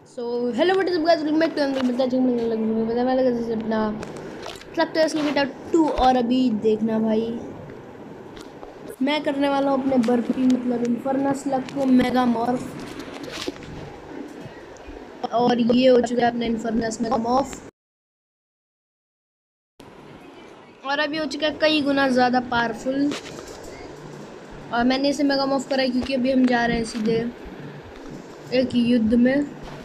सो hello बट सब guys, welcome back to अंदर बता पता मैं लगा जैसे अपना ट्रक तो इसलिए बेटा 2। और अभी देखना भाई, मैं करने वाला हूँ अपने बर्फी मतलब इन्फर्नस लक को मेगा मॉर्फ। और ये हो चुका है अपना इन्फर्नस मेगा मॉर्फ, और अभी हो चुका है कई गुना ज़्यादा पावरफुल। और मैंने इसे मेगा मॉर्फ करा है क्योंकि अभी हम जा रहे हैं सीधे एक युद्ध में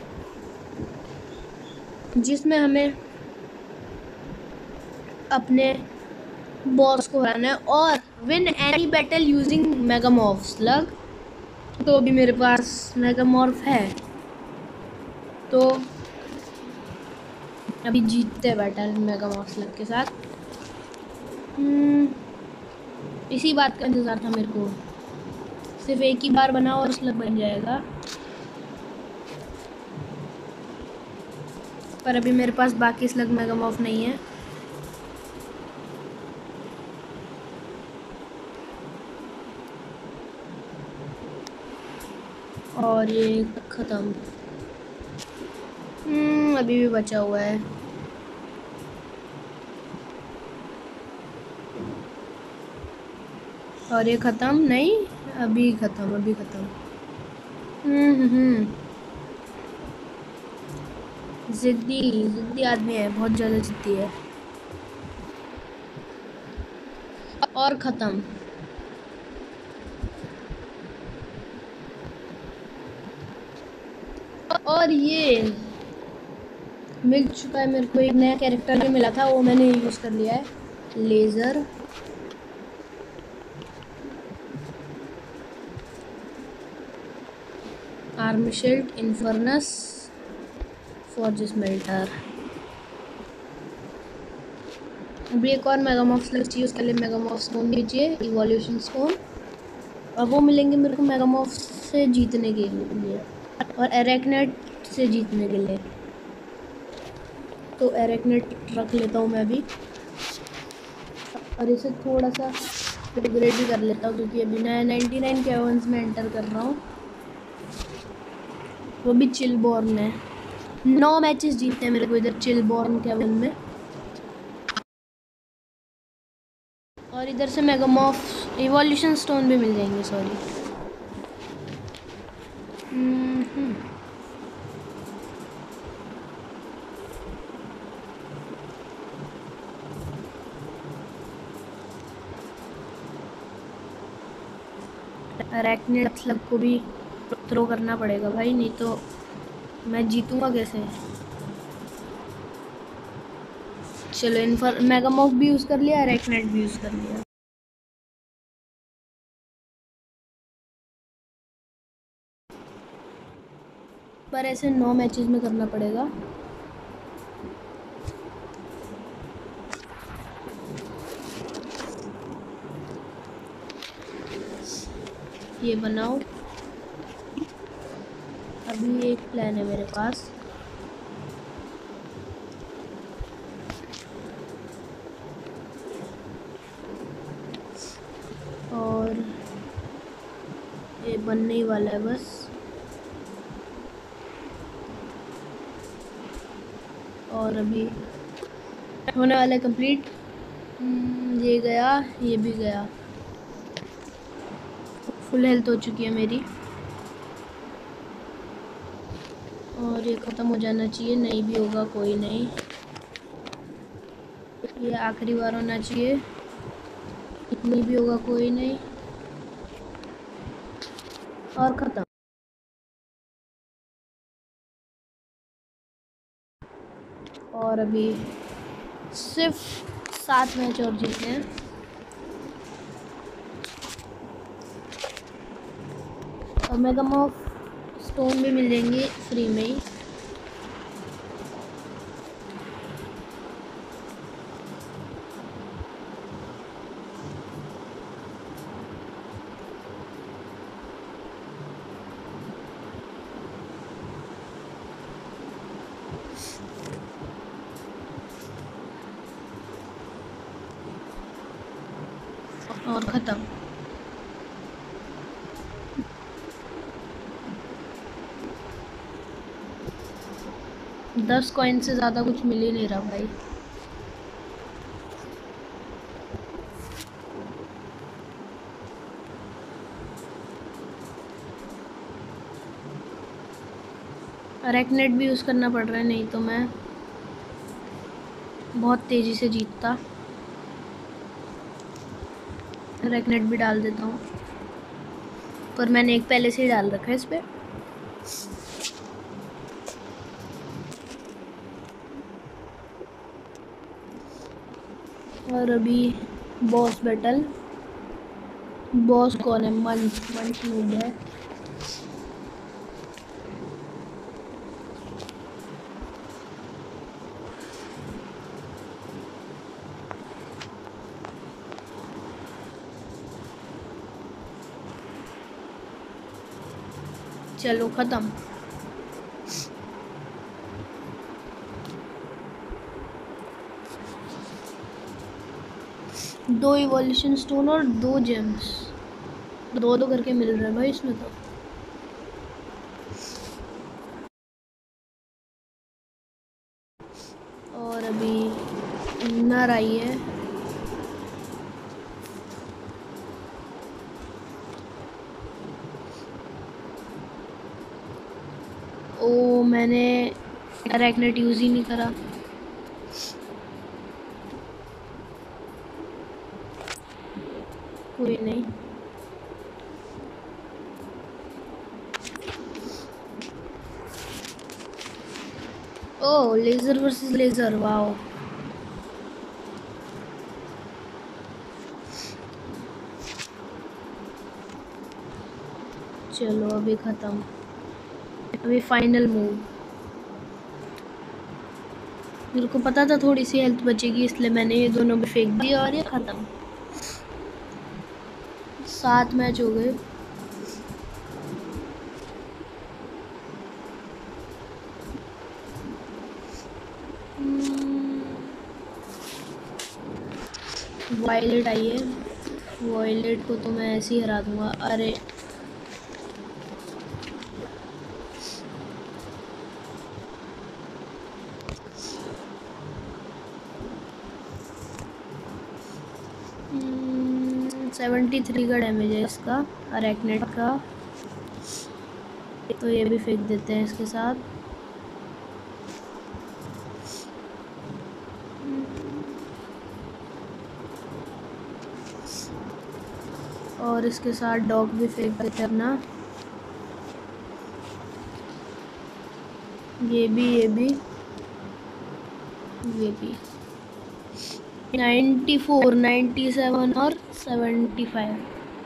जिसमें हमें अपने बॉस को हराना है और win any battle using megamorph slug. तो अभी मेरे पास मेगामॉर्फ है तो अभी जीतते हैं बैटल मेगामॉर्फ स्लग के साथ। इसी बात का इंतज़ार था मेरे को, सिर्फ एक ही बार बनाओ और स्लग बन जाएगा। पर अभी मेरे पास बाकी स्लग मेगामॉर्फ नहीं है। और ये ख़त्म। अभी भी बचा हुआ है। और ये ख़त्म नहीं, अभी ख़त्म, अभी ख़त्म। जिद्दी आदमी है, बहुत ज़्यादा जिद्दी है। और ख़त्म। और ये मिल चुका है मेरे को, एक नया कैरेक्टर भी मिला था, वो मैंने यूज़ कर लिया है, laser. Arm shield, Infernus, forges melter. अभी एक और मेगामॉर्फ स्लग चाहिए, उसके लिए मेगामॉर्फ स्टोन भी चाहिए, इवोल्यूशन स्टोन। और वो मिलेंगे मेरे को मेगामॉर्फ से जीतने के लिए और एरेक्नेट से जीतने के लिए। तो एरेक्नेट रख लेता हूँ मैं अभी, और इसे थोड़ा सा अपग्रेड भी कर लेता हूँ क्योंकि अभी मैं 99 कैवर्न्स में एंटर कर रहा हूँ, वो भी चिलबॉर्न है। 9 मैचेस जीतने हैं मेरे को इधर चिलबॉर्न कैवन में। और इधर से मेगामॉर्फ इवोल्यूशन स्टोन भी मिल जाएंगे, सॉरी। अरैक्निड स्लग को भी थ्रो करना पड़ेगा भाई, नहीं तो मैं जीतूंगा कैसे। चलो मेगामॉर्फ भी यूज़ कर लिया, अरैक्निड भी यूज़ कर लिया। पर ऐसे 9 मैचेस में करना पड़ेगा। ये बनाओ। अभी एक प्लान है मेरे पास, और ये बनने ही वाला है बस। और अभी होने वाला है कंप्लीट। ये गया, ये भी गया, फुल हेल्थ हो चुकी है मेरी। और ये ख़त्म हो जाना चाहिए, नहीं भी होगा कोई नहीं, ये आखिरी बार होना चाहिए, नहीं भी होगा कोई नहीं, और ख़त्म। और अभी सिर्फ 7 मैच और जीतने हैं। और मेगामॉर्फ स्टोन भी मिल जाएंगे फ्री में ही। और ख़त्म। 10 कॉइन से ज़्यादा कुछ मिल ही नहीं रहा भाई। अरेकनेट भी यूज़ करना पड़ रहा है, नहीं तो मैं बहुत तेज़ी से जीतता। अरेकनेट भी डाल देता हूँ, पर मैंने एक पहले से ही डाल रखा है इस पर। और अभी बॉस बैटल। बॉस कौन है? मंच नूब है। चलो खत्म। दो इवोल्यूशन स्टोन और 2 जेम्स, दो दो करके मिल रहा है भाई इसमें तो। और अभी नर आई है। ओ, मैंने अरेकनेट यूज़ ही नहीं करा। कोई नहीं। Oh, laser versus laser, wow. चलो अभी ख़त्म। अभी फाइनल मूव। मेरे को पता था थोड़ी सी हेल्थ बचेगी, इसलिए मैंने ये दोनों भी फेंक दिया और ये ख़त्म। 7 मैच हो गए। वायलेट आई है। वायलेट को तो मैं ऐसे ही हरा दूंगा। अरे हम्म, 73 का डैमेज है इसका, अरेकनेट का। तो ये भी फेंक देते हैं इसके साथ। और इसके साथ डॉग भी फेंक देते हैं अपना। ये भी 94, 97 और 75।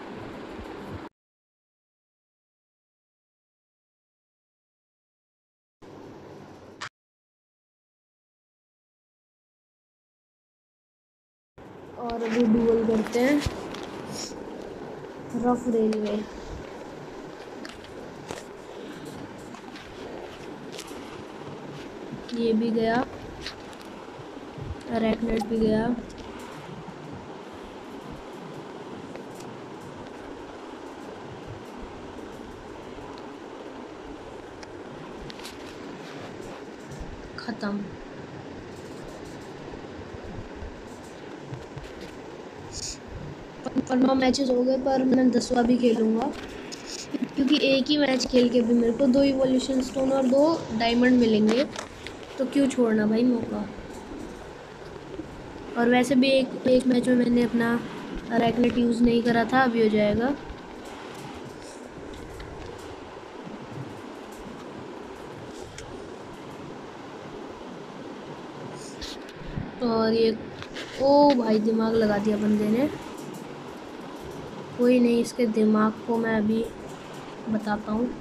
और अभी डुअल करते हैं। Rough railway. ये भी गया, अरेकनेट भी गया। खत्म। 15 मैचेस हो गए, पर मैं 10वां भी खेलूँगा, क्योंकि एक ही मैच खेल के भी मेरे को 2 इवोल्यूशन स्टोन और 2 डायमंड मिलेंगे, तो क्यों छोड़ना भाई मौका। और वैसे भी एक मैच में मैंने अपना अरेकनेट यूज़ नहीं करा था, अभी हो जाएगा। और ये, ओ भाई, दिमाग लगा दिया बंदे ने। कोई नहीं, इसके दिमाग को मैं अभी बताता हूँ।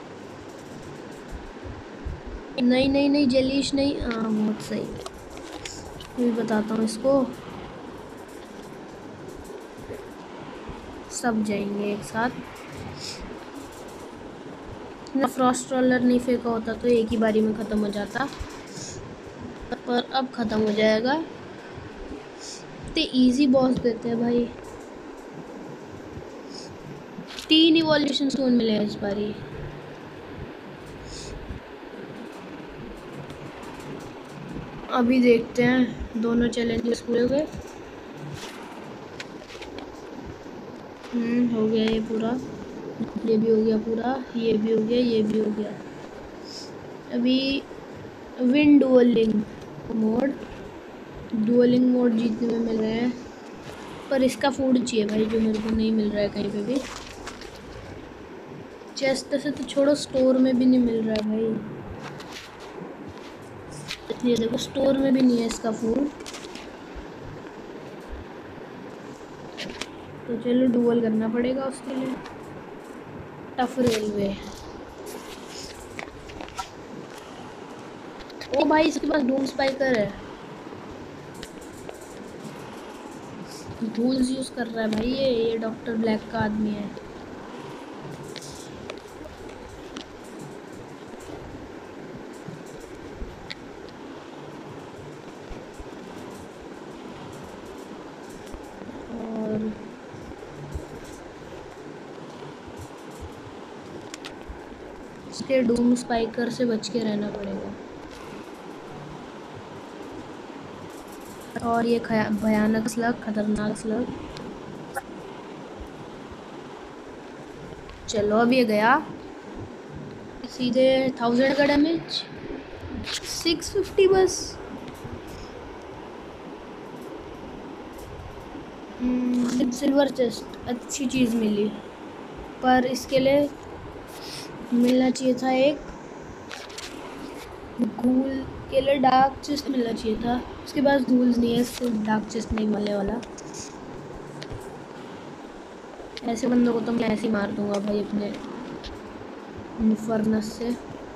नहीं नहीं नहीं, जेलीश नहीं। हाँ, बहुत सही। मैं बताता हूँ इसको। सब जाएंगे एक साथ। फ्रॉस्ट रोलर नहीं फेंका होता तो एक ही बारी में ख़त्म हो जाता, पर अब ख़त्म हो जाएगा। तो इजी बॉस देते हैं भाई। 3 इवोल्यूशन स्टोन मिले हैं इस बारी। अभी देखते हैं दोनों चैलेंजेस पूरे हुए। हो गया ये पूरा, ये भी हो गया पूरा, ये भी हो गया, ये भी हो गया। अभी विन डुअलिंग मोड जीतने में मिल रहे हैं, पर इसका फूड चाहिए भाई, जो मेरे को नहीं मिल रहा है कहीं पे भी। चेस्ट से तो छोड़ो, स्टोर में भी नहीं मिल रहा है भाई। ये देखो, स्टोर में भी नहीं है इसका फूड। तो चलो डुअल करना पड़ेगा उसके लिए। Tough railway. ओ भाई, इसके पास डूम स्पाइकर है। टूल्स यूज कर रहा है भाई, ये डॉक्टर ब्लैक का आदमी है। और इसके डूम स्पाइकर से बच के रहना पड़ेगा। और ये भयानक स्लग, खतरनाक स्लग। चलो अब ये गया सीधे 1000 का डैमेज, 650 बस। सिल्वर चेस्ट अच्छी चीज़ मिली, पर इसके लिए मिलना चाहिए था एक घूल के लिए डार्क चेस्ट मिलना चाहिए था। उसके पास घूल्स नहीं है, इसको डार्क चेस्ट नहीं मिलने वाला। ऐसे बंदों को तो मैं ऐसे ही मार दूंगा भाई अपने फर्नेस से।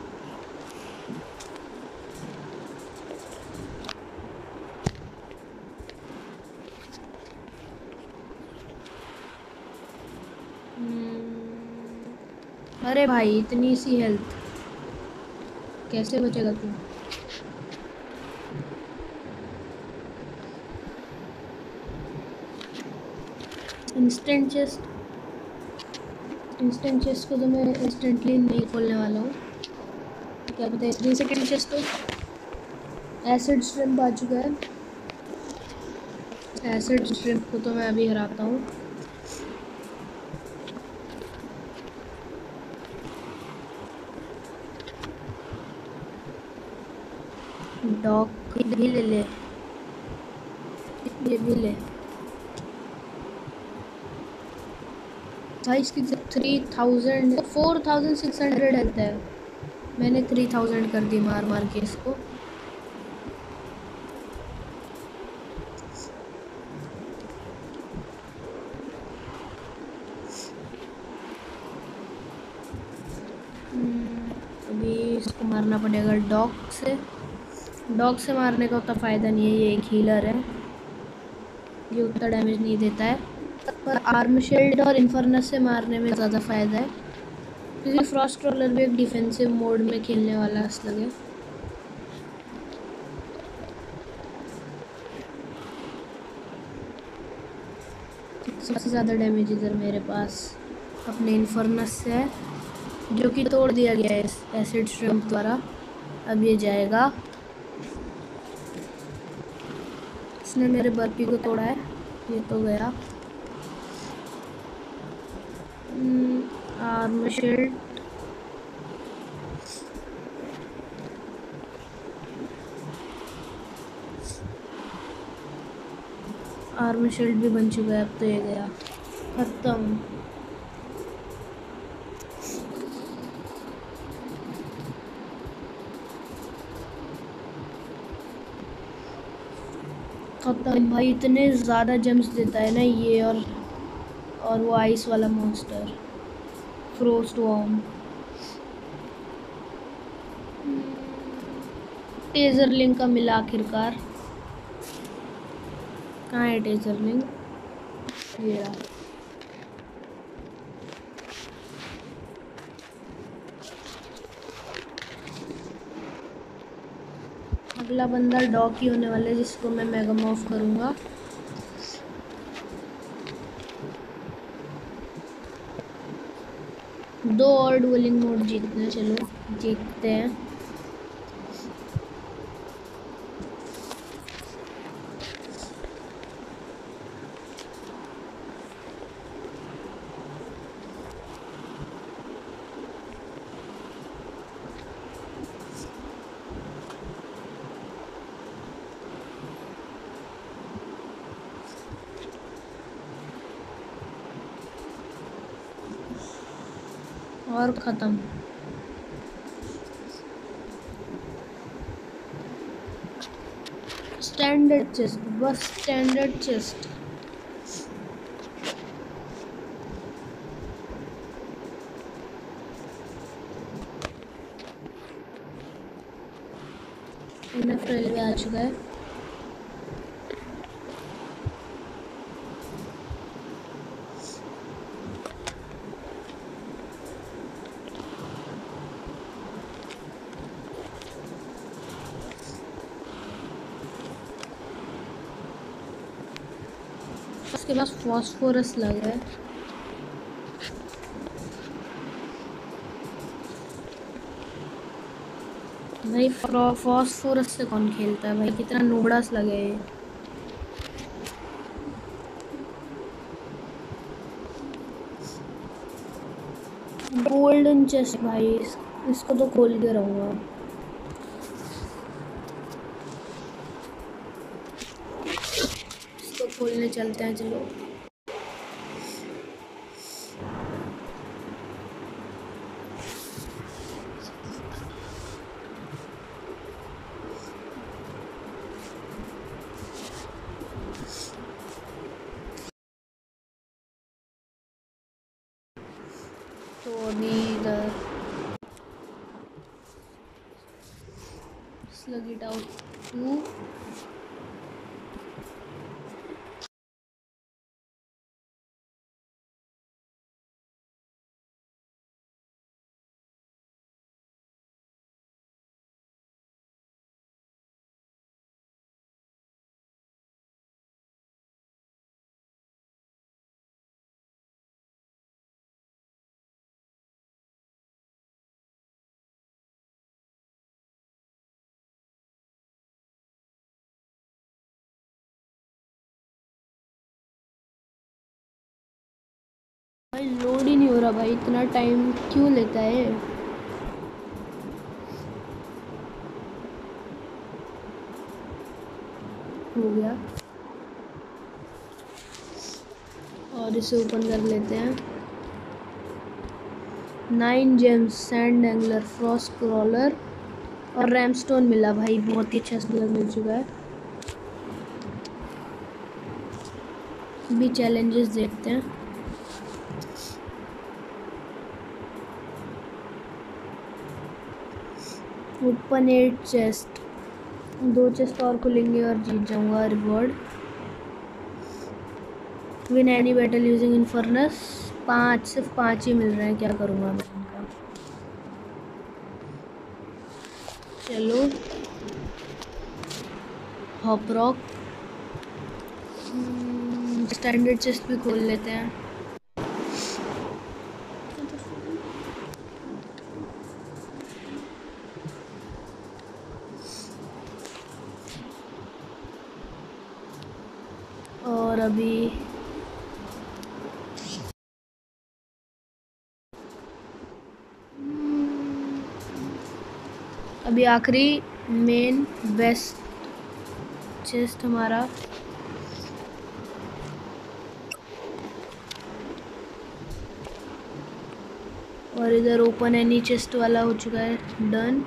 अरे भाई, इतनी सी हेल्थ कैसे बचेगा तू? इंस्टेंट चेस्ट को तो मैं इंस्टेंटली नहीं खोलने वाला हूँ। क्या पता है 3 सेकेंड चेस्ट तो। एसिड श्रिम्प आ चुका है। एसिड श्रिम्प को तो मैं अभी हराता हूँ। डॉग भी ले ले, ये भी ले भाई। इसकी 3000 4600 हेल्थ है। मैंने 3000 कर दी मार मार के इसको। अभी इसको मारना पड़ेगा डॉग से मारने का उतना फ़ायदा नहीं है, ये एक हीलर है, ये उतना डैमेज नहीं देता है। पर आर्म शील्ड और इन्फर्नस से मारने में ज़्यादा फ़ायदा है, क्योंकि फ्रॉस्ट रोलर भी एक डिफेंसिव मोड में खेलने वाला स्लग है। सबसे ज़्यादा डैमेज इधर मेरे पास अपने इन्फर्नस से है, जो कि तोड़ दिया गया है इस एसिड श्रिम्प द्वारा। अब ये जाएगा। इसने मेरे बर्पी को तोड़ा है, ये तो गया। आर्म शील्ड, आर्म शील्ड भी बन चुका है। अब तो ये गया, खत्म। खत्म भाई, इतने ज़्यादा जेम्स देता है ना ये, और वो आइस वाला monster frost worm. Taser link का मिला आखिरकार। कहाँ है टेजर लिंक? ये रहा। अगला बंदा डॉग ही होने वाला है, जिसको मैं मेगामॉर्फ करूँगा। दो और डुअलिंग मोड जीतने, चलो जीतते हैं। और ख़त्म। स्टैंडर्ड चेस्ट, बस स्टैंडर्ड चेस्ट। इनफ रेलवे आ चुका है। उसके पास फॉस्फोरस लगा है। भाई फॉस्फोरस से कौन खेलता है भाई, कितना नूबड़ास लगे है। गोल्डन चेस्ट भाई, इसको तो खोल के रहूँगा। इसको खोलने चलते हैं, चलो। तो अभी इधर slug it out 2। भाई लोड ही नहीं हो रहा भाई, इतना टाइम क्यों लेता है। हो गया, और इसे ओपन कर लेते हैं। 9 gems, sand angler, frost crawler और रैमस्टोन मिला भाई, बहुत ही अच्छा स्लग मिल चुका है। अभी चैलेंजेस देखते हैं। ओपन 8 चेस्ट, 2 चेस्ट और खुलेंगे और जीत जाऊंगा reward. Win any battle using Infernus, 5, सिर्फ 5 ही मिल रहे हैं, क्या करूँगा मैं इनका। चलो हॉप रॉक, स्टैंडर्ड चेस्ट भी खोल लेते हैं। और अभी आखिरी मेन वेस्ट चेस्ट हमारा। और इधर ओपन एनी चेस्ट वाला हो चुका है, डन।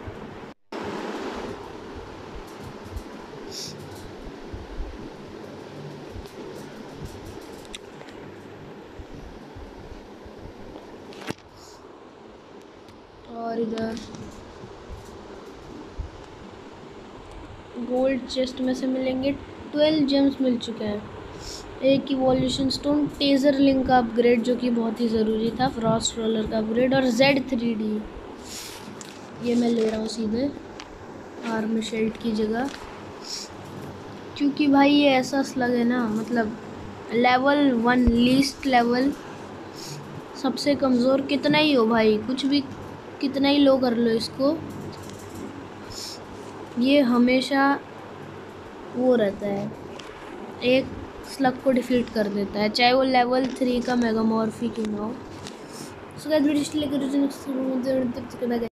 और इधर गोल्ड चेस्ट में से मिलेंगे 12 जेम्स मिल चुके हैं। एक इवोल्यूशन स्टोन, टेजर लिंक का अपग्रेड जो कि बहुत ही ज़रूरी था, फ्रॉस्ट रोलर का अपग्रेड और Z3D, ये मैं ले रहा हूँ सीधे आर्म शेल्ड की जगह, क्योंकि भाई ये ऐसा स्लग है ना, मतलब लेवल 1 लीस्ट लेवल, सबसे कमज़ोर कितना ही हो भाई, कुछ भी कितना ही लो कर लो इसको, ये हमेशा वो रहता है, एक स्लग को डिफीट कर देता है, चाहे वो लेवल 3 का मेगामॉर्फी क्यों ना हो। सो गाइस वीडियो लेकर